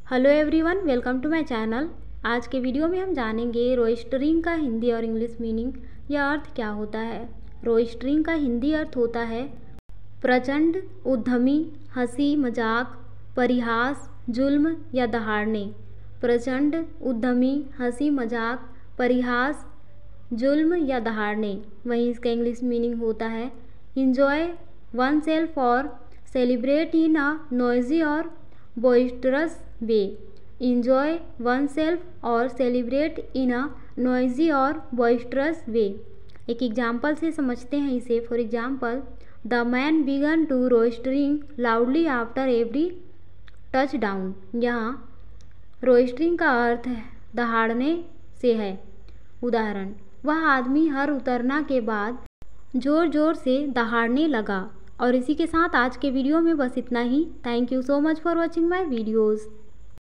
Hello everyone, welcome to my channel. आज के video में हम जानेंगे रोइस्टरिंग का हिंदी और इंग्लिश मीनिंग या अर्थ क्या होता है। रोइस्टरिंग का हिंदी अर्थ होता है प्रचंड, उद्यमी, हंसी मजाक, परिहास, जुल्म या दहाड़ने। प्रचंड, उद्यमी, हंसी मजाक, परिहास, जुल्म या दहाड़ने। वहीं इसका इंग्लिश मीनिंग होता है इंजॉय वन सेल्फ और सेलिब्रेट इन अ नॉइजी और boisterous way। enjoy oneself और celebrate in a noisy और boisterous way। एक एग्जाम्पल से समझते हैं इसे। For example, the man began to roistering loudly after every touchdown. यहाँ रोइस्टरिंग का अर्थ है दहाड़ने से है। उदाहरण, वह आदमी हर उतरना के बाद जोर जोर से दहाड़ने लगा। और इसी के साथ आज के वीडियो में बस इतना ही। Thank you so much for watching my videos.